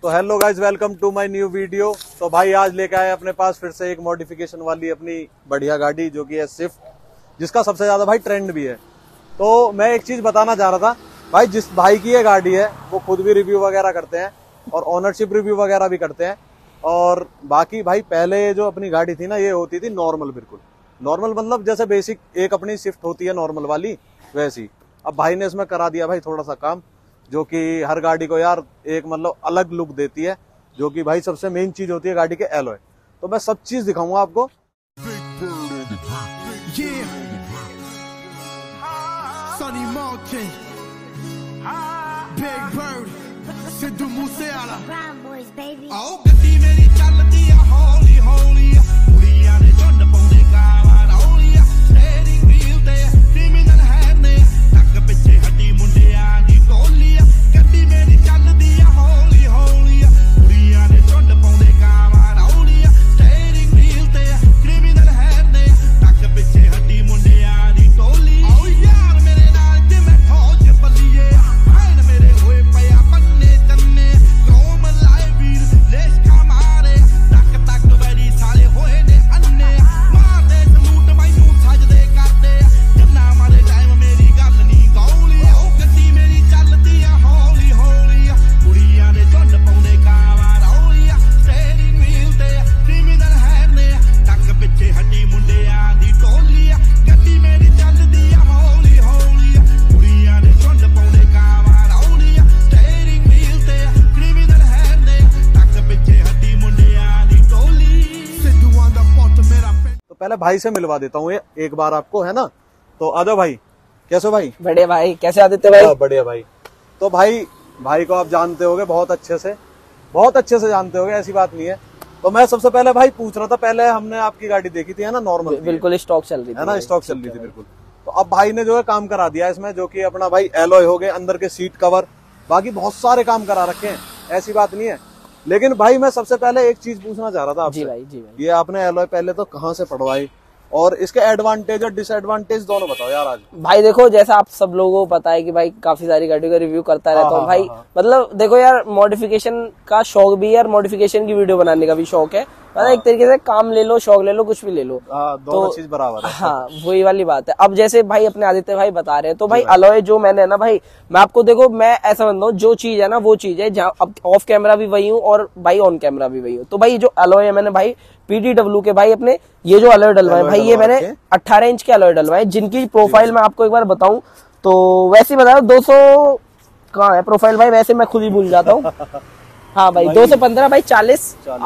तो hello guys, welcome to my new video. तो भाई आज लेके आए अपने पास फिर से एक मॉडिफिकेशन वाली अपनी बढ़िया गाड़ी जो कि है स्विफ्ट, जिसका सबसे ज्यादा भाई ट्रेंड भी है। तो मैं एक चीज बताना चाह रहा था भाई, जिस भाई की ये गाड़ी है वो खुद भी रिव्यू वगैरह करते हैं और ऑनरशिप रिव्यू वगैरह भी करते हैं। और बाकी भाई पहले जो अपनी गाड़ी थी ना, ये होती थी नॉर्मल, बिल्कुल नॉर्मल, मतलब जैसे बेसिक एक अपनी स्विफ्ट होती है नॉर्मल वाली, वैसी। अब भाई ने इसमें करा दिया भाई थोड़ा सा काम, जो कि हर गाड़ी को यार एक मतलब अलग लुक देती है, जो कि भाई सबसे मेन चीज होती है गाड़ी के एलॉय। तो मैं सब चीज दिखाऊंगा आपको। पहले भाई से मिलवा देता हूँ एक बार आपको, है ना। तो आ जाओ भाई। कैसे हो भाई? बढ़िया भाई। कैसे आदित्य भाई? बढ़िया भाई। तो भाई को आप जानते होगे बहुत अच्छे से जानते होगे, ऐसी बात नहीं है। तो मैं सबसे पहले भाई पूछ रहा था, पहले हमने आपकी गाड़ी देखी थी, है ना, नॉर्मल, बिल्कुल स्टॉक चल रही थी, है ना, स्टॉक चल रही थी बिल्कुल। तो अब भाई ने जो है काम करा दिया इसमें, जो कि अपना भाई एलॉय हो गए, अंदर के सीट कवर, बाकी बहुत सारे काम करा रखे हैं, ऐसी बात नहीं है। लेकिन भाई मैं सबसे पहले एक चीज पूछना चाह रहा था आपसे। जी भाई। ये आपने एलॉय पहले तो कहाँ से पढ़वाई, और इसके एडवांटेज और डिसएडवांटेज दोनों बताओ यार आज। भाई देखो, जैसा आप सब लोगों को पता है कि भाई काफी सारी गाड़ियों का रिव्यू करता रहता हूँ भाई। मतलब देखो यार, मॉडिफिकेशन का शौक भी है और मॉडिफिकेशन की वीडियो बनाने का भी शौक है। मतलब एक तरीके से काम ले लो, शौक ले लो, कुछ भी ले लो, दोनों चीज बराबर है। हाँ, वही वाली बात है। अब जैसे भाई अपने आदित्य भाई बता रहे हैं, तो भाई अलॉय जो मैंने है ना भाई, मैं आपको देखो, मैं ऐसा बनता हूँ, जो चीज है ना वो चीज है, जहाँ अब ऑफ कैमरा भी वही हूँ और भाई ऑन कैमरा भी वही हूँ। तो भाई जो अलॉय है मैंने भाई PTW के भाई अपने ये जो अलॉय डलवाए भाई, ये मैंने 18 इंच के अलॉय डलवाए, जिनकी प्रोफाइल मैं आपको एक बार बताऊं तो वैसे बता 200 कहाँ है प्रोफाइल भाई, वैसे मैं खुद ही भूल जाता हूँ। हाँ भाई 215 भाई 40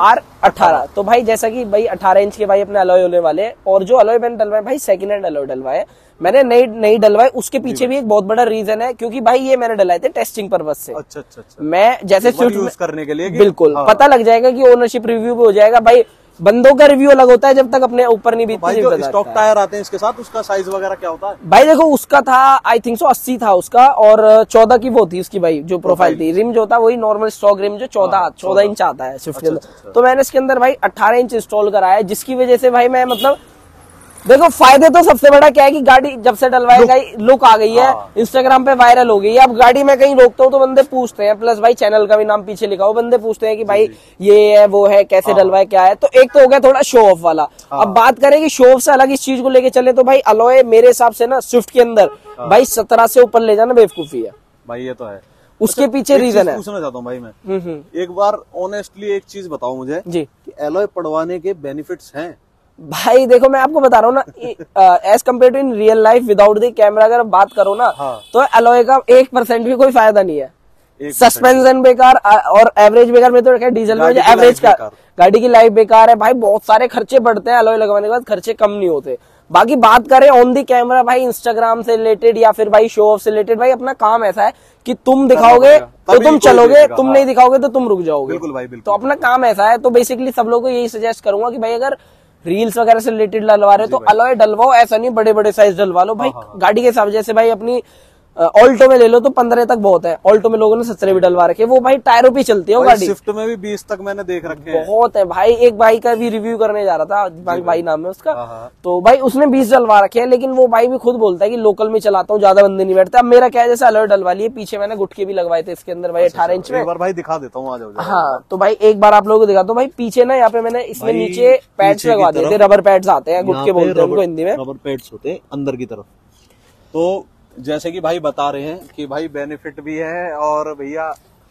R18। तो भाई जैसा कि भाई 18 इंच के भाई अपने अलॉय होने वाले, और जो अलॉय मैंने डलवाए भाई सेकंड हैंड अलॉय डलवाए मैंने, नई डलवाए। उसके पीछे भी एक बहुत बड़ा रीजन है, क्योंकि भाई ये मैंने डलाए थे टेस्टिंग पर्पस से। अच्छा। मैं जैसे स्विफ्ट यूज करने के लिए बिल्कुल पता लग जाएगा कि ओनरशिप रिव्यू भी हो जाएगा भाई। बंदों का रिव्यू अलग होता है जब तक अपने ऊपर नहीं बीतती। जो स्टॉक टायर आते हैं इसके साथ, उसका साइज वगैरह क्या होता है भाई? देखो उसका था आई थिंक सो 80 था उसका, और 14 की वो थी उसकी भाई जो प्रोफाइल थी। रिम जो था वही नॉर्मल स्टॉक रिम जो 14 इंच आता है स्विफ्ट के अंदर। तो मैंने इसके अंदर भाई 18 इंच इंस्टॉल कराया, जिसकी वजह से भाई मैं मतलब देखो फायदे तो सबसे बड़ा क्या है कि गाड़ी जब से डलवाई गई लुक आ गई है, इंस्टाग्राम पे वायरल हो गई है। अब गाड़ी में कहीं रोकता हूँ तो बंदे पूछते हैं, प्लस भाई चैनल का भी नाम पीछे लिखा हो, बंदे पूछते हैं कि भाई ये है वो है, कैसे डलवाए क्या है। तो एक तो हो गया थोड़ा शो ऑफ वाला। अब बात करें कि शो ऑफ से अलग इस चीज को लेके चले, तो भाई अलॉय मेरे हिसाब से ना स्विफ्ट के अंदर भाई 17 से ऊपर ले जाना बेवकूफी है भाई। ये तो है, उसके पीछे रीजन है। पूछना चाहता हूँ भाई मैं, एक बार ऑनेस्टली एक चीज बताओ मुझे जी, कि एलॉय पड़वाने के बेनिफिट्स हैं? भाई देखो मैं आपको बता रहा हूँ ना, as compared to in real life without the camera अगर बात करो ना, तो अलॉय का 1% भी कोई फायदा नहीं है। सस्पेंशन बेकार और एवरेज बेकार में तो रखा है डीजल में, एवरेज का गाड़ी की लाइफ बेकार है भाई। बहुत सारे खर्चे बढ़ते हैं अलॉय लगवाने के बाद, खर्चे कम नहीं होते। बाकी बात करें ऑन दी कैमरा भाई, इंस्टाग्राम से रिलेटेड या फिर भाई शो ऑफ से रिलेटेड, भाई अपना काम ऐसा है कि तुम दिखाओगे तो तुम चलोगे, तुम नहीं दिखाओगे तो तुम रुक जाओगे। बिल्कुल भाई बिल्कुल। तो अपना काम ऐसा है। तो बेसिकली सब लोगों को यही सजेस्ट करूंगा कि भाई अगर रील्स वगैरह से रिलेटेड डलवा रहे हो तो अलॉय डलवाओ, ऐसा नहीं बड़े बड़े साइज डलवा लो भाई गाड़ी के हिसाब। जैसे भाई अपनी ऑल्टो में ले लो तो 15 तक बहुत है, ऑल्टो में लोगों ने 17 भी डलवा रखे, वो भाई टायरों पे चलती है वो गाड़ी। स्विफ्ट में भी 20 तक मैंने देख रखे हैं। बहुत है भाई। एक भाई का भी रिव्यू करने जा रहा था, भाई नाम है उसका, तो भाई उसने 20 डलवा रखे हैं, लेकिन वो भाई भी खुद बोलता है कि लोकल में चलाता हूँ, ज्यादा बंदे नहीं बैठते। अब मेरा क्या है, जैसे अलॉय डलवा लिए, पीछे मैंने गुटके भी लगवाए थे इसके अंदर भाई 18 इंच में। एक बार भाई दिखा देता हूँ, आ जाओ। हाँ तो भाई एक बार आप लोगों को दिखाता हूँ भाई, पीछे ना यहाँ पे मैंने इसमें नीचे पैड्स लगवा दिए थे, रबर पैड्स आते हैं, गुटके बोलते हैं उनको हिंदी में, रबर पैड्स होते हैं अंदर की तरफ। तो जैसे कि भाई बता रहे हैं कि भाई बेनिफिट भी है, और भैया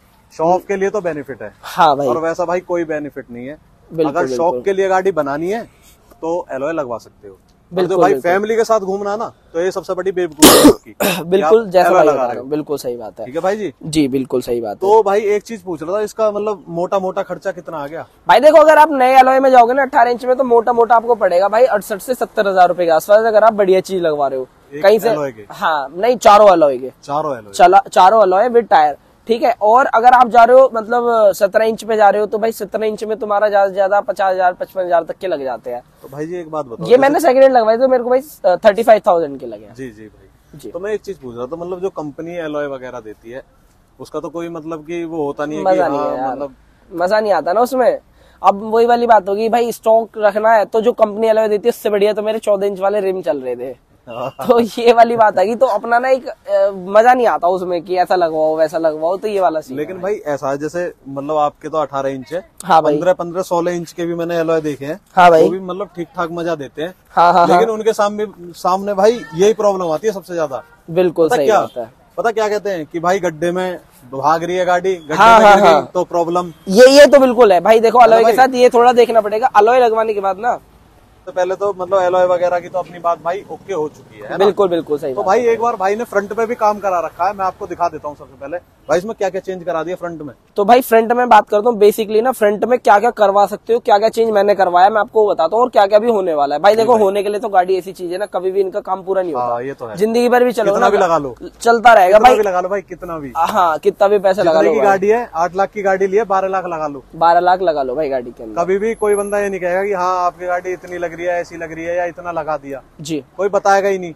शौक के लिए तो बेनिफिट है। हाँ भाई। और वैसा भाई कोई बेनिफिट नहीं है। बिल्कुल, अगर शौक के लिए गाड़ी बनानी है तो एलॉय लगवा सकते हो। बिल्कुल, तो भाई फैमिली के साथ घूमना ना, तो ये सबसे बड़ी बेवकूफी है। बिल्कुल जैसा भाई लगा रहे हो, बिल्कुल सही बात है। ठीक है भाई जी। जी बिल्कुल सही बात है। तो भाई एक चीज पूछ रहा था, इसका मतलब मोटा मोटा खर्चा कितना आ गया? भाई देखो, अगर आप नए एलॉय में जाओगे ना 18 इंच में, तो मोटा मोटा आपको पड़ेगा भाई 68 से 70 हजार रुपए के आसपास, अगर आप बढ़िया चीज लगवा रहे हो कहीं से। हाँ नहीं, चारों एलॉय के, चारों एलॉय विद टायर। ठीक है। और अगर आप जा रहे हो मतलब 17 इंच पे जा रहे हो, तो भाई 17 इंच में तुम्हारा ज्यादा से ज्यादा 50,000 55,000 तक के लग जाते हैं। तो भाई जी एक बात बताओ, ये मैंने सेकंड हैंड लगवाई तो मेरे को भाई 35,000 के लगे। जी भाई जी। तो मैं एक चीज पूछ रहा था, मतलब जो कंपनी एलॉय वगैरह देती है उसका तो कोई मतलब कि वो होता नहीं है, मजा नहीं है यार, मजा नहीं आता ना उसमें। अब वही वाली बात होगी भाई, स्टॉक रखना है तो जो कंपनी एलॉय देती है उससे बढ़िया तो मेरे 14 इंच वाले रिम चल रहे थे। तो ये वाली बात है कि तो अपना ना एक मजा नहीं आता उसमें कि ऐसा लगवाओ वैसा लगवाओ, तो ये वाला सीन। लेकिन भाई ऐसा है, जैसे मतलब आपके तो 18 इंच है। हाँ भाई। 15-16 इंच के भी मैंने एलॉय देखे हैं। हाँ भाई। वो भी मतलब ठीक ठाक मजा देते हैं। हाँ, लेकिन उनके सामने भाई यही प्रॉब्लम आती है सबसे ज्यादा। बिल्कुल सही बात है। पता क्या कहते हैं कि भाई गड्ढे में भाग रही है गाड़ी, गड्ढे हाँ, में हाँ, गिर गई हाँ। तो प्रॉब्लम। ये तो बिल्कुल है भाई। देखो अलॉय के साथ ये थोड़ा देखना पड़ेगा, अलॉय लगवाने के बाद ना, तो पहले तो मतलब एलॉय वगैरह की तो अपनी बात भाई ओके हो चुकी है ना? बिल्कुल बिल्कुल सही। तो भाई एक बार भाई ने फ्रंट पे भी काम करा रखा है, मैं आपको दिखा देता हूँ। सबसे पहले भाई इसमें क्या क्या चेंज करा दिया फ्रंट में। तो भाई फ्रंट में बात करता हूँ, बेसिकली ना फ्रंट में क्या क्या करवा सकते हो, क्या क्या चेंज मैंने करवाया मैं आपको बताता हूँ, और क्या क्या भी होने वाला है। भाई देखो, होने के लिए तो गाड़ी ऐसी चीज है ना, कभी भी इनका काम पूरा नहीं होता। ये तो है। जिंदगी भर भी चलो ना, भी लगा लो, चलता रहेगा भाई। लगा लो भाई, कितना भी। हाँ, कितना भी पैसा लगा लो। गाड़ी है 8 लाख की गाड़ी ली है, 12 लाख लगा लो, 12 लाख लगा लो भाई गाड़ी के अंदर। कभी भी कोई बंदा ये नहीं कहेगा कि हाँ आपकी गाड़ी इतनी लग रही है, ऐसी लग रही है, या इतना लगा दिया जी, कोई बताएगा ही नहीं।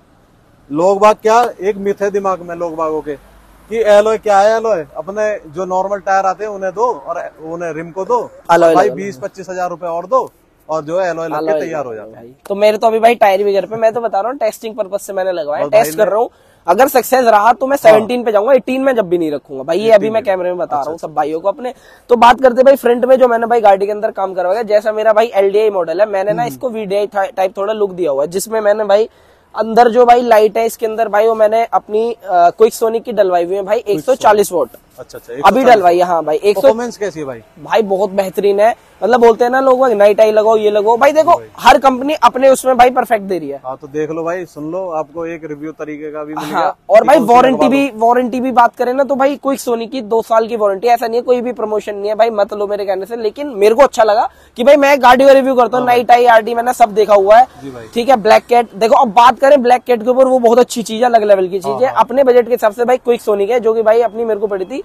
लोग बाग क्या एक मिथ है दिमाग में लोग बागों के कि एलॉय क्या है, एलॉय अपने जो नॉर्मल टायर आते हैं उन्हें दो और उन्हें रिम को दो, भाई 20-25 हजार रुपए और दो, और जो है एलॉय लग के तैयार हो जाता है। तो मेरे तो अभी भाई टायर भी घर पे, मैं तो बता रहा हूँ टेस्टिंग पर्पज से मैंने लगवाया, टेस्ट कर रहा हूँ। अगर सक्सेस रहा तो मैं 17 पे जाऊंगा, 18 में जब भी नहीं रखूंगा भाई। ये अभी मैं कैमरे में बता रहा हूँ सब भाइयों को अपने। तो बात करते भाई फ्रंट में जो मैंने भाई गाड़ी के अंदर काम करवाया, जैसा मेरा भाई एलडीआई मॉडल है, मैंने ना इसको वीडीआई टाइप थोड़ा लुक दिया हुआ है, जिसमें मैंने भाई अंदर जो भाई लाइट है इसके अंदर भाई, वो मैंने अपनी क्विक सोनिक की डलवाई हुई है भाई 140 वोट। अच्छा, अभी डलवाई है। हाँ भाई। परफॉर्मेंस कैसी है भाई? भाई बहुत बेहतरीन है, मतलब बोलते हैं ना लोग नाइट आई लगाओ ये लगाओ, भाई देखो हर कंपनी अपने उसमें भाई परफेक्ट दे रही है। हाँ तो देख लो भाई, सुन लो, आपको एक रिव्यू तरीके का भी मिल गया। हाँ, और भाई वारंटी भी बात करें ना तो भाई क्विक सोनी की 2 साल की वारंटी, ऐसा नहीं है कोई भी प्रमोशन नहीं है भाई, मत लो मेरे कहने से। लेकिन मेरे को अच्छा लगा कि भाई मैं गाड़ी का रिव्यू करता हूँ, नाइट आई आरडी मैंने सब देखा हुआ है। ठीक है। ब्लैक कैट देखो, अब बात करें ब्लैक कैट के ऊपर, वो बहुत अच्छी चीज है, अलग लेवल की चीज है। अपने बजट के हिसाब से भाई क्विक सोनी है, जो कि भाई अपनी मेरे को पड़ी थी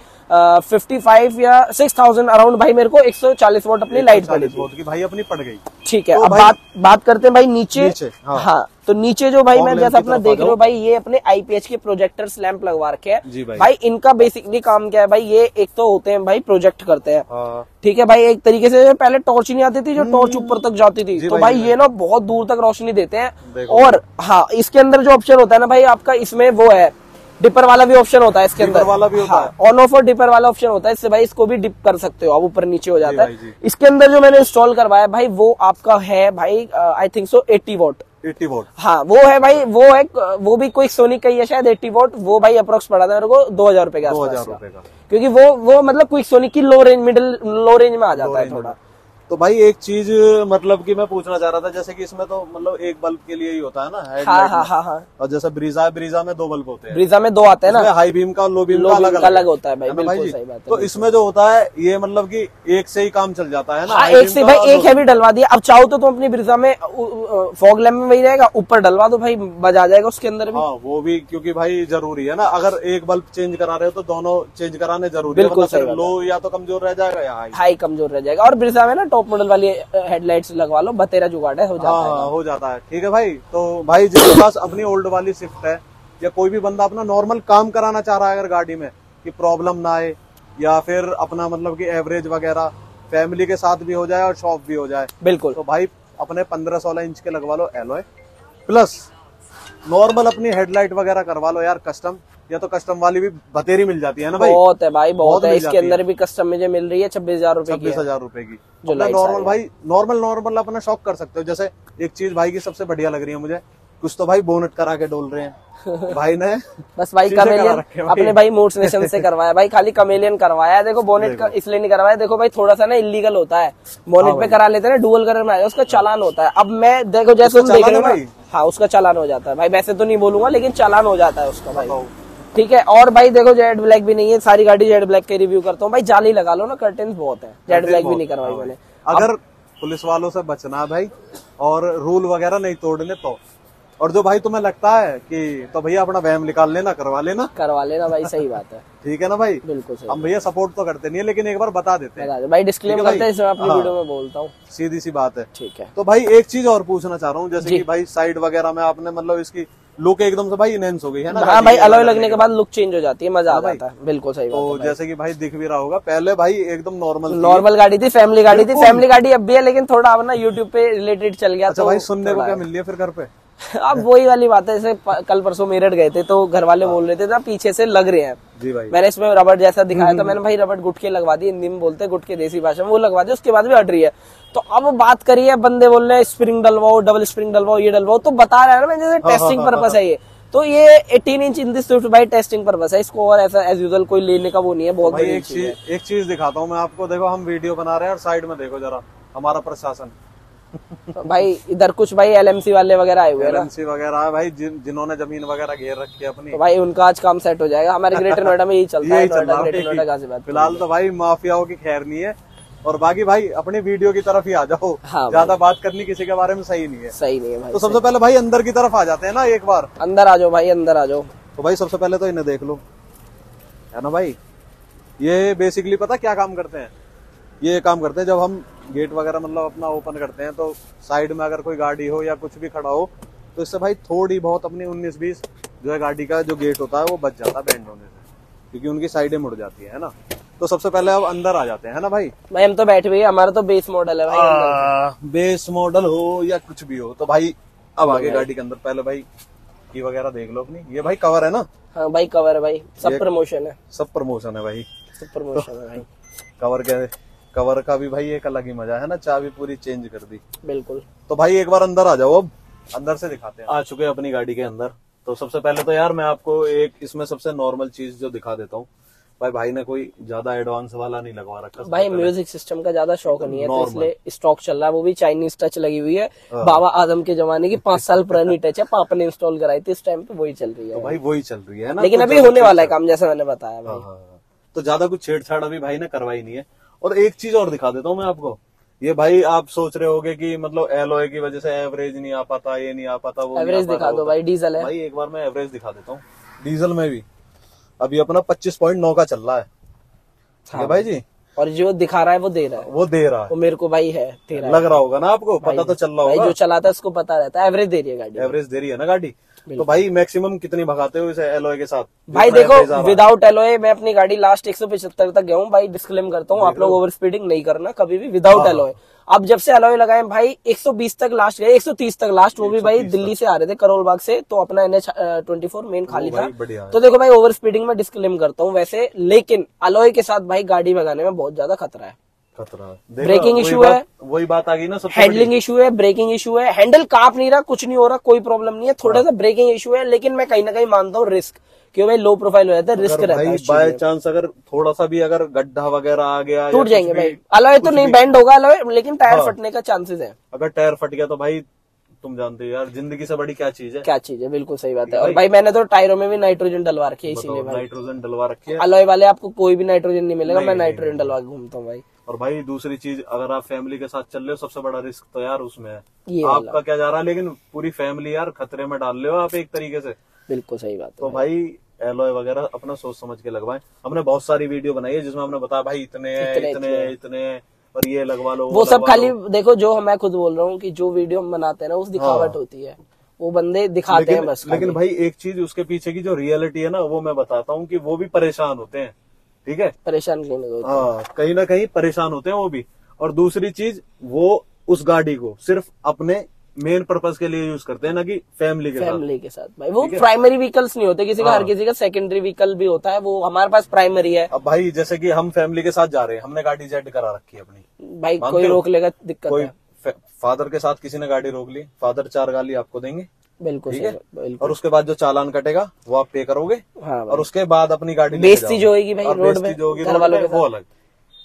55 या 6,000 अराउंड भाई, मेरे को 140 वोट अपनी लाइट पड़ी थी भाई, अपनी पड़ गई। ठीक है। तो अब बात करते हैं भाई नीचे। हाँ तो नीचे जो भाई मैं जैसा अपना देख रहे हो भाई, ये अपने आईपीएच के प्रोजेक्टर लैंप लगवा रखे हैं भाई। इनका बेसिकली काम क्या है भाई, ये एक तो होते हैं भाई प्रोजेक्ट करते हैं। ठीक है भाई। एक तरीके से पहले टॉर्च नहीं आती थी, जो टॉर्च ऊपर तक जाती थी, तो भाई ये ना बहुत दूर तक रोशनी देते हैं। और हाँ, इसके अंदर जो ऑप्शन होता है ना भाई आपका, इसमें वो है डिपर वाला भी ऑप्शन होता है इसके अंदर, वाला भी होता है, ऑन ऑफ और डिपर वाला ऑप्शन होता है। इससे भाई इसको भी डिप कर सकते हो आप, ऊपर नीचे हो जाता है। इसके अंदर जो मैंने इंस्टॉल करवाया भाई, वो आपका है भाई I think so 80 vote. 80 vote. हाँ वो है भाई, वो भी कोई सोनी का ही है शायद 80 वोट। वो भाई अप्रोक्स पड़ा था मेरे को 2,000 रुपए के आसपास, 2,000 रुपए का, क्योंकि वो मतलब क्विक सोनी की लो रेंज में आ जाता है थोड़ा। तो भाई एक चीज मतलब कि मैं पूछना चाह रहा था, जैसे कि इसमें तो मतलब एक बल्ब के लिए ही होता है ना हेडलाइट। हाँ। और जैसे ब्रीजा में 2 बल्ब होते हैं, ब्रीजा में 2 आते हैं ना, हाई बीम का लो बीम का अलग होता है भाई। बिल्कुल सही बात है। तो इसमें जो होता है ये मतलब कि एक से ही काम चल जाता है ना। एक से भाई, एक है भी डलवा दिया। अब चाहो तो तुम अपनी ब्रीजा में फॉग लैम्प में वही रहेगा, ऊपर डलवा दो भाई, बजा जाएगा उसके अंदर भी। हाँ वो भी, क्योंकि भाई जरूरी है ना, अगर एक बल्ब चेंज करा रहे हो तो दोनों चेंज कराने जरूरी है। बिल्कुल सही। लो या तो कमजोर रह जाएगा या हाई कमजोर रह जाएगा। और ब्रीजा में ना टॉप मॉडल वाली हेडलाइट्स लगवा लो, बतेरा जुगाड़ है, हो जाता है। हो जाता है। ठीक है भाई। तो भाई जिसके पास अपनी ओल्ड वाली स्विफ्ट है या कोई भी बंदा अपना नॉर्मल काम कराना चाह रहा है अगर गाड़ी में, कि प्रॉब्लम ना आए, या फिर अपना मतलब कि एवरेज वगैरह फैमिली के साथ भी हो जाए और शॉप भी हो जाए, बिल्कुल। तो भाई अपने 15-16 इंच के लगवा लो एलॉय, प्लस नॉर्मल अपनी हेडलाइट वगैरह करवा लो यार कस्टम, या तो कस्टम वाली भी बतेरी मिल जाती है ना भाई, बहुत है भाई, बहुत है। इसके अंदर है। भी कस्टम मुझे मिल रही है 26,000 रुपए की, 26,000 रुपए की। जो नॉर्मल भाई नॉर्मल अपना शौक कर सकते हो। जैसे एक चीज भाई की सबसे बढ़िया लग रही है मुझे, कुछ तो भाई बोनट करा के डोल रहे हैं भाई ने बस भाई कमेलियन अपने भाई मूड्स नेशन से करवाया भाई, खाली कमेलियन करवाया है। देखो बोनेट का इसलिए नहीं करवाया, देखो भाई थोड़ा सा ना इलीगल होता है, बोनेट पे करा लेते हैं ना, डुअल कलर में उसका चालान होता है। अब मैं देखो जैसे तुम देख रहे हो ना, हाँ उसका चालान हो जाता है भाई, वैसे तो नहीं बोलूंगा लेकिन चालान हो जाता है उसका भाई, ठीक है। और भाई देखो जेड ब्लैक भी नहीं है, सारी गाड़ी जेड ब्लैक के रिव्यू करता हूँ भाई, जाली लगा लो ना, कर्टेन्स बहुत है, जेड ब्लैक भी नहीं करवाई मैंने। अगर पुलिस वालों से बचना भाई और रूल वगैरह नहीं तोड़ने तो, और जो भाई तुम्हें लगता है कि तो भैया अपना वैम निकाल लेना, करवा लेना भाई, सही बात है, ठीक है ना भाई, बिल्कुल सही। हम भैया सपोर्ट तो करते नहीं है लेकिन एक बार बता देते हैं भाई, डिस्क्लेम करते हैं इसमें अपनी वीडियो में बोलता हूँ, सीधी सी बात है, ठीक है। तो भाई एक चीज और पूछना चाह रहा हूँ, जैसे कि भाई साइड वगैरह में आपने मतलब इसकी लुक एकदम से भाई इनहेंस हो गई है ना, हाँ भाई अलॉय लगने के बाद लुक चेंज हो जाती है, मजा आ जाता है, बिल्कुल सही बात है। तो जैसे कि भाई दिख भी रहा होगा, पहले भाई एकदम नॉर्मल गाड़ी थी, फैमिली गाड़ी थी, फैमिली गाड़ी अब भी है, लेकिन थोड़ा अब ना यूट्यूब पे रिलेटेड चल गया। अच्छा भाई सुनने को क्या मिल रही है फिर घर पे? अब वही वाली बात है, जैसे कल परसों मेरठ गए थे तो घर वाले बोल रहे थे ना पीछे से लग रहे हैं जी भाई, मैंने इसमें रबड़ जैसा दिखाया था, मैंने भाई रबड़ गुटके लगवा दी, हिंदी में बोलते हैं गुटके देसी भाषा में, वो लगवा दी, उसके बाद भी हट रही है। तो अब बात करिए, बंदे बोल रहे हैं स्प्रिंग डलवाओ, डबल स्प्रिंग डलवाओ, ये डलवाओ, तो बता रहा है ना मैं, जैसे टेस्टिंग पर्पस है ये, तो ये 18 इंच इन दिस स्विफ्ट भाई टेस्टिंग पर्पस है, इसको और ऐसा एज यूजुअल कोई लेने का वो नहीं है। बहुत भाई एक चीज दिखाता हूँ मैं आपको, देखो हम वीडियो बना रहे हैं और साइड में देखो जरा हमारा प्रशासन भाई इधर कुछ भाई एलएमसी वाले वगैरह आए हुए हैं, एलएमसी वगैरह है भाई, जिन्होंने जमीन वगैरह घेर रखी है अपनी, तो भाई उनका आज काम सेट हो जाएगा। हमारे ग्रेटर नोएडा में यही चलता है, फिलहाल तो भाई माफियाओं की खैर नहीं है। और बाकी भाई अपनी वीडियो की तरफ ही आ जाओ, हाँ ज्यादा बात करनी किसी के बारे में सही नहीं है, सही नहीं है भाई। तो सबसे पहले भाई अंदर की तरफ आ जाते हैं ना, एक बार अंदर आ जाओ भाई, अंदर आ जाओ। तो भाई सबसे पहले तो इन्हें देख लो, है ना भाई, ये बेसिकली पता क्या काम करते हैं, ये काम करते हैं जब हम गेट वगैरह मतलब अपना ओपन करते हैं तो साइड में अगर कोई गाड़ी हो या कुछ भी खड़ा हो तो इससे भाई थोड़ी बहुत अपनी 19-20 जो है गाड़ी का जो गेट होता है वो बच जाता है बैंड होने से, क्योंकि उनकी साइडें मुड़ जाती है ना। तो सबसे पहले अब अंदर आ जाते हैं ना भाई, हम तो बैठे हुए, हमारा तो बेस मॉडल है भाई, बेस मॉडल हो या कुछ भी हो। तो भाई अब आगे गाड़ी के अंदर पहले भाई की वगैरह देख लो अपनी, ये भाई कवर है ना, हाँ भाई कवर है भाई, सब प्रमोशन है, सब प्रमोशन है भाई, सब प्रमोशन है भाई। कवर का भी भाई एक अलग ही मजा है ना, चाबी पूरी चेंज कर दी, बिल्कुल। तो भाई एक बार अंदर आ जाओ, अब अंदर से दिखाते हैं। आ चुके हैं अपनी गाड़ी के अंदर। तो सबसे पहले तो यार मैं आपको एक इसमें सबसे नॉर्मल चीज जो दिखा देता हूँ, भाई ने कोई ज्यादा एडवांस वाला नहीं लगवा रखा भाई, म्यूजिक सिस्टम का ज्यादा शौक नहीं है तो इसलिए स्टॉक चल रहा है, वो भी चाइनीज टच लगी हुई है, बाबा आदम के जमाने की 5 साल पुरानी टच है, पापा ने इंस्टॉल कराई थी इस टाइम पे, वही चल रही है। तो भाई वही चल रही है ना, लेकिन अभी होने वाला है काम, जैसा मैंने बताया भाई। तो ज्यादा कुछ छेड़छाड़ अभी भाई ने करवाई नहीं है। और एक चीज और दिखा देता हूँ मैं आपको, ये भाई आप सोच रहे होगे कि मतलब एलॉय की वजह से एवरेज नहीं आ पाता, ये नहीं आ पाता, वो एवरेज दिखा दो भाई, डीजल है भाई, एक बार मैं एवरेज दिखा देता हूँ डीजल में भी। अभी अपना 25.9 का चल रहा है, ठीक है भाई जी, और जो दिखा रहा है वो दे रहा है, वो मेरे को भाई है, लग रहा होगा ना आपको, पता तो चल रहा होगा भाई, जो चलाता है उसको पता रहता है, एवरेज दे रही है गाड़ी, एवरेज दे रही है ना गाड़ी। तो भाई मैक्सिमम कितनी भगाते हो इसे एलॉय के साथ? भाई देखो विदाउट एलॉय मैं अपनी गाड़ी लास्ट 175 तक गया हूँ भाई, डिस्क्लेम करता हूँ, आप लोग ओवर स्पीडिंग नहीं करना कभी भी विदाउट एलॉय। अब जब से एलॉय लगाए भाई 120 तक लास्ट गए, 130 तक लास्ट, वो भी भाई दिल्ली से आ रहे थे करोल बाग से, तो अपना NH24 मेन खाली था, तो देखो भाई ओवर स्पीडिंग में डिस्क्लेम करता हूँ वैसे, लेकिन एलॉय के साथ भाई गाड़ी भगाने में बहुत ज्यादा खतरा है, ब्रेकिंग इशू है, वही बात आ गई ना, हैंडलिंग इशू है, ब्रेकिंग इशू है, हैंडल कांप नहीं रहा, कुछ नहीं हो रहा, कोई प्रॉब्लम नहीं है, थोड़ा सा ब्रेकिंग इशू है, लेकिन मैं कहीं ना कहीं मानता हूँ रिस्क, क्यों भाई लो प्रोफाइल हो जाता है, रिस्क रहता है, बाय चांस अगर थोड़ा सा भी अगर गड्ढा वगैरह आ गया टूट जाएंगे भाई, अलॉय तो नहीं बैंड होगा अलॉय, लेकिन टायर फटने का चांसेस है, अगर टायर फट गया तो भाई तुम जानते हो यार जिंदगी से बड़ी क्या चीज है, बिल्कुल सही बात है। और भाई मैंने तो टायरों में भी नाइट्रोजन डलवा रखी है, इसीलिए नाइट्रोजन डलवा रखी है, अलॉय वाले आपको कोई भी नाइट्रोजन नहीं मिलेगा, मैं नाइट्रोजन डलवा के घूमता हूँ भाई। और भाई दूसरी चीज, अगर आप फैमिली के साथ चल रहे हो सबसे बड़ा रिस्क तो यार उसमें है, आपका क्या जा रहा है, लेकिन पूरी फैमिली यार खतरे में डाल रहे हो आप एक तरीके से, बिल्कुल सही बात है। तो भाई एलॉय वगैरह अपना सोच समझ के लगवाएं। हमने बहुत सारी वीडियो बनाई है जिसमें हमने बताया भाई इतने और ये लगवा लो, वो सब खाली देखो, जो मैं खुद बोल रहा हूँ कि जो वीडियो हम बनाते हैं ना उस दिखावट होती है, वो बंदे दिखाते हैं बस। लेकिन भाई एक चीज उसके पीछे की जो रियलिटी है ना वो मैं बताता हूँ कि वो भी परेशान होते हैं, ठीक है, परेशान कहीं ना कहीं ना कहीं परेशान होते हैं वो भी। और दूसरी चीज वो उस गाड़ी को सिर्फ अपने मेन पर्पस के लिए यूज करते हैं, ना कि फैमिली के साथ भाई। वो प्राइमरी व्हीकल्स नहीं होते किसी का, हर किसी का सेकेंडरी व्हीकल भी होता है, वो हमारे पास प्राइमरी है। अब भाई जैसे कि हम फैमिली के साथ जा रहे हैं, हमने गाड़ी जेड करा रखी है अपनी, भाई कोई रोक लेगा दिक्कत कोई है। फादर के साथ किसी ने गाड़ी रोक ली, फादर 4 गाली आपको देंगे, बिल्कुल ठीक है, और उसके बाद जो चालान कटेगा वो आप पे करोगे। हाँ और उसके बाद अपनी गाड़ी बेइज्जती जो होगी भाई रोड में घर वालों के वो अलग,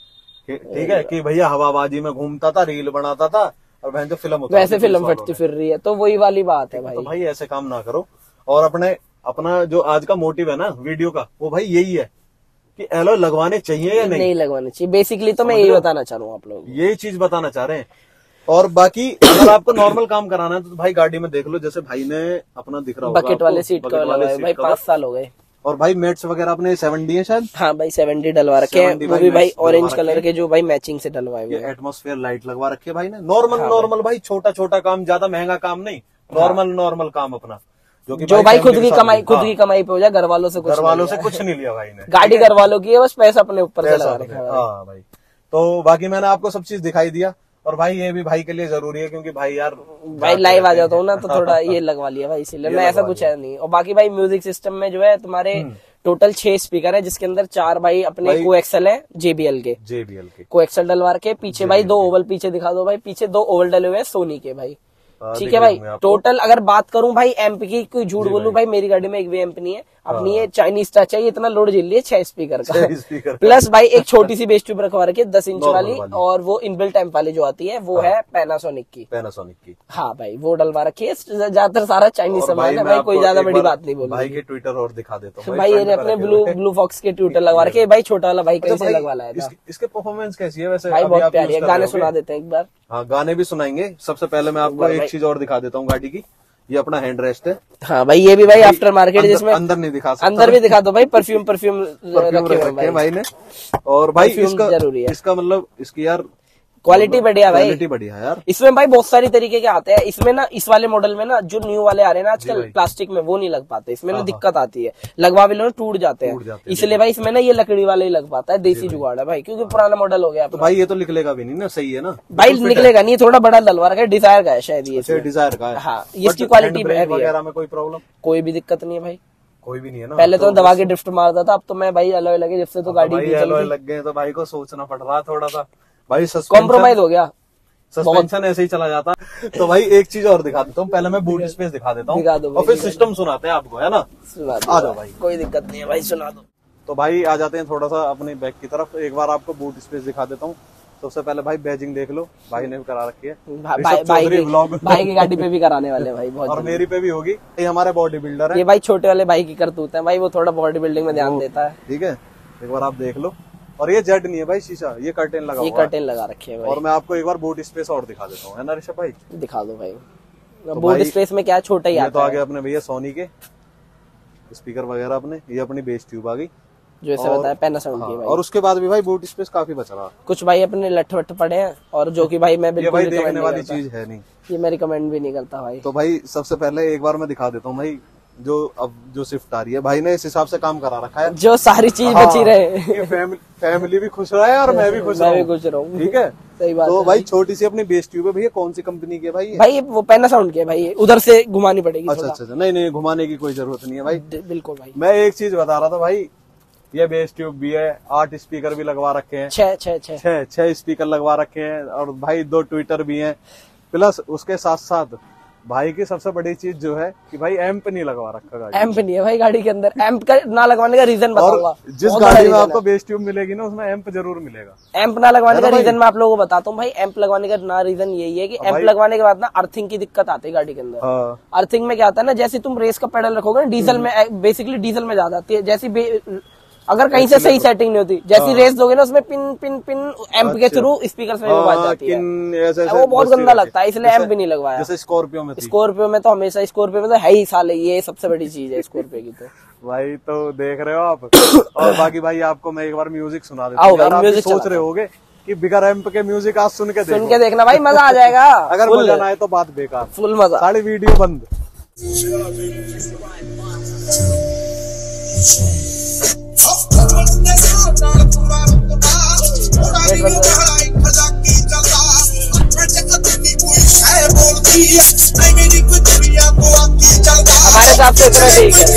ठीक है, कि भैया हवाबाजी में घूमता था, रील बनाता था और बहन जो फिल्म वैसे फिल्म फटती फिर रही है, तो वही वाली बात है भाई। तो भाई ऐसे काम ना करो। और अपना जो आज का मोटिव है ना वीडियो का, वो भाई यही है कि एलॉय लगवाने चाहिए या नहीं लगवाने चाहिए। बेसिकली तो मैं यही बताना चाह रहा हूँ आप लोग, यही चीज बताना चाह रहे हैं। और बाकी अगर आपको नॉर्मल काम कराना है तो भाई गाड़ी में देख लो, जैसे भाई ने अपना दिख रहा होगा बकेट वाले सीट का भाई 5 साल हो गए। और भाई मेट्स वगैरह अपने 7D है शायद, हाँ भाई 7D डलवा रखे हैं, वो भी भाई ऑरेंज कलर के जो भाई मैचिंग से डलवाए हुए हैं। एटमॉस्फेयर लाइट लगवा रखी है भाई ने। नॉर्मल भाई छोटा छोटा काम, ज्यादा महंगा काम नहीं, नॉर्मल काम अपना, जो भाई खुद की कमाई पे हो जाए, घर वालों से कुछ नहीं लिया भाई ने। गाड़ी घर वालों की है, बस पैसा अपने ऊपर से लगा रखा है। हाँ भाई, तो बाकी मैंने आपको सब चीज दिखाई दिया। और भाई ये भी भाई के लिए जरूरी है, क्योंकि भाई यार भाई लाइव आ जाता हूँ ना, तो थोड़ा ये लगवा लिया भाई, इसीलिए मैं ऐसा कुछ है नहीं। और बाकी भाई म्यूजिक सिस्टम में जो है तुम्हारे टोटल 6 स्पीकर है, जिसके अंदर 4 भाई अपने कोएक्सल है JBL के कोएक्सल डलवा के। पीछे भाई 2 ओवल, पीछे दिखा दो भाई, पीछे 2 ओवल डले हुए हैं सोनी के भाई, ठीक है भाई। टोटल अगर बात करूं भाई एम्प की, कोई झूठ बोलूं भाई मेरी गाड़ी में एक भी एम्प नहीं है अपनी, ये चाइनीज टच है, इतना लोड झेल लिया 6 स्पीकर का। प्लस भाई एक छोटी सी बेस ट्यूब रखवा रखी है 10 इंच वाली, और वो इनबिल्ट एम्प वाली जो आती है वो है पैनासोनिक की। हाँ भाई वो डलवा रखी है। ज्यादातर सारा चाइनीज सामान है भाई, कोई ज्यादा बड़ी बात नहीं बोल। भाई के ट्विटर और दिखा देता हूँ भाई, ये अपने ब्लू फॉक्स के ट्विटर लगवा रखे भाई, छोटा वाला भाई कैसे लगवा लाया था। इसके परफॉर्मेंस कैसी है वैसे? भाई बहुत प्यारी है, गाने सुना देते हैं एक बार। हाँ गाने भी सुनाएंगे। सबसे पहले मैं आपको एक चीज और दिखा देता हूँ गाड़ी की, ये अपना हैंड रेस्ट है। हाँ भाई ये भी भाई आफ्टर मार्केट, जिसमें अंदर नहीं दिखा सकता, अंदर भी दिखा दो भाई, परफ्यूम रखे हैं भाई ने। और भाई जरूरी है इसका मतलब इसकी यार क्वालिटी बढ़िया भाई, क्वालिटी बढ़िया यार। इसमें भाई बहुत सारी तरीके के आते हैं। इसमें ना इस वाले मॉडल में ना जो न्यू वाले आ रहे हैं ना आजकल प्लास्टिक में, वो नहीं लग पाते इसमें ना, दिक्कत आती है, लगवा भी लो ना टूट जाते हैं। इसलिए भाई इसमें ना ये लकड़ी वाले ही लग पाता है, देसी जुगाड़ है भाई, क्योंकि पुराना मॉडल हो गया। तो भाई ये तो निकलेगा भी नहीं ना, सही है ना भाई? निकलेगा नहीं, थोड़ा बड़ा डलवा रखा है, डिजायर का है शायद ये, डिजायर का है। हाँ इसकी क्वालिटी वगैरह में कोई प्रॉब्लम, कोई भी दिक्कत नहीं है भाई, कोई भी नहीं है ना। पहले तो दबा के ड्रिफ्ट मारता था, अब तो मैं भाई अलॉय लगे जब से तो गाड़ी अलॉय लग गए, तो भाई को सोचना पड़ रहा थोड़ा सा भाई, कॉम्प्रोमाइज हो गया, सस्पेंशन ऐसे ही चला जाता। तो भाई एक चीज और दिखा देता हूँ, पहले मैं बूट स्पेस दिखा देता हूँ और फिर सिस्टम सुनाते हैं आपको, है ना? आ जाओ भाई, कोई दिक्कत नहीं है भाई, सुना दो। तो भाई आ जाते हैं थोड़ा सा अपने बैक की तरफ, एक बार आपको बूट स्पेस दिखा देता हूँ। सबसे पहले भाई बैजिंग देख लो, भाई ने भी करा रखी है, भाई की गाड़ी पे भी कराने वाले भाई बहुत, और मेरी पे भी होगी। ये हमारे बॉडी बिल्डर है, ये भाई छोटे वाले भाई की करतूत है भाई, वो थोड़ा बॉडी बिल्डिंग में ध्यान देता है, ठीक है, एक बार आप देख लो। और ये जेड नहीं है भाई शीशा, ये कर्टेन लगा, ये कर्टेन लगा रखे है भाई। और मैं आपको एक बार बूट स्पेस और दिखा देता हूँ, है ना ऋषभ भाई? दिखा दो भाई। तो बूट स्पेस में क्या छोटा ही आता है। तो आगे अपने भैया सोनी के स्पीकर वगैरह अपने, ये अपनी बेस ट्यूब आ गई जो ऐसे बताया पैनासोनिक की भाई। और उसके बाद भी भाई बूट स्पेस काफी बच रहा, कुछ भाई अपने लठ वट पड़े हैं, और जो कि भाई मैं बिल्कुल देखने वाली चीज है नहीं, ये मैं रिकमेंड भी नहीं करता भाई। तो भाई सबसे पहले एक बार मैं दिखा देता हूँ भाई, जो स्विफ्ट आ रही है, भाई ने इस हिसाब से काम करा रखा है, जो सारी चीज बची रहे, फैमिली भी खुश रहा है और मैं भी खुश रहूँ, ठीक है, सही बात। तो भाई छोटी सी अपनी बेस ट्यूब है भैया, कौन सी कंपनी की है भाई? भाई वो पैनासोनिक की है भाई, उधर से घुमानी पड़ेगी। अच्छा, नहीं घुमाने की कोई जरूरत नहीं है भाई, बिल्कुल भाई। मैं एक चीज बता रहा था भाई, ये बेस ट्यूब भी है, 8 स्पीकर भी लगवा रखे हैं, 6 स्पीकर लगवा रखे हैं, और भाई 2 ट्विटर भी हैं। प्लस उसके साथ साथ भाई की सबसे बड़ी चीज जो है कि भाई एम्प नहीं लगवा रखा गाड़ी, एम्प नहीं है भाई गाड़ी के अंदर। एम्प का ना लगवाने का रीजन बताऊंगा, जिस गाड़ी में आपको बेस ट्यूब मिलेगी ना उसमें एम्प जरूर मिलेगा। एम्प ना लगवाने का रीजन मैं आप लोगों को बताता हूँ भाई। एम्प लगवाने का ना रीजन यही है कि एम्प लगवाने के बाद ना अर्थिंग की दिक्कत आती है गाड़ी के अंदर। अर्थिंग में क्या आता है ना, जैसे तुम रेस का पेडल रखोगे ना डीजल में, बेसिकली डीजल में ज्यादा आती है, जैसी अगर कहीं से सही सेटिंग नहीं होती, जैसी रेस दोगे ना उसमें पिन पिन पिन एम्प के थ्रू स्पीकर में आवाज जाती है, वो बहुत गंदा लगता है, इसलिए एम्प भी नहीं लगवाया। जैसे स्कॉर्पियो में तो हमेशा, स्कॉर्पियो में तो है ही साले, ये सबसे बड़ी चीज है स्कॉर्पियो की। तो भाई तो देख रहे हो आप। और बाकी भाई आपको मैं एक बार म्यूजिक सुना देता हूँ, आप सोच रहे होगे कि बिगर एम्प के म्यूजिक आज सुन के देखना भाई, मजा आ जाएगा। अगर मजा ना आए तो बात बेकार, फुल मजा, सारी वीडियो बंद। हमारे हिसाब से इतना ठीक है।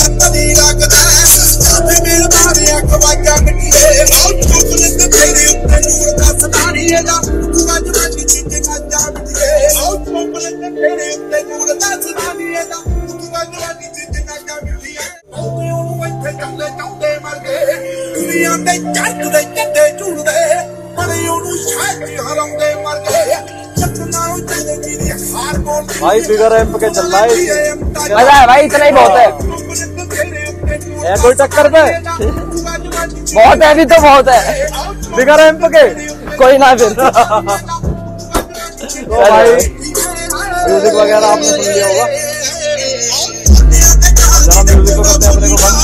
भाई बिगर एम्प के चल रहा है, मजा है भाई, इतना ही बहुत है। कोई टक्कर पे बहुत है, अभी तो बहुत है बिगर एम्प के। कोई ना फिर। तो भाई म्यूजिक वगैरह आपने सुन लिया होगा, जरा म्यूजिक को करते हैं अपने को बंद।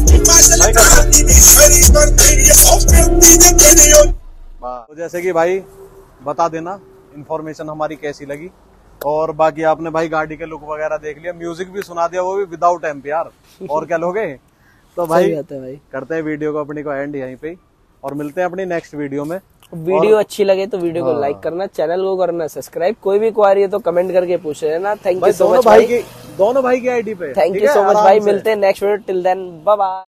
तो जैसे कि भाई बता देना इन्फॉर्मेशन हमारी कैसी लगी, और बाकी आपने भाई गाड़ी के लुक वगैरह देख लिया, म्यूजिक भी सुना दिया, वो भी विदाउट एम्प यार, और क्या लोगे। तो भाई करते हैं वीडियो को अपनी को एंड यहीं पे, और मिलते हैं अपनी नेक्स्ट वीडियो में। वीडियो अच्छी लगे तो वीडियो को लाइक करना, चैनल को करना सब्सक्राइब, कोई भी क्वेरी है तो कमेंट करके पूछ लेना। थैंक यू सो मच भाई, दोनों भाई की आईडी पे। थैंक यू सो मच भाई, मिलते हैं next video, till then bye bye.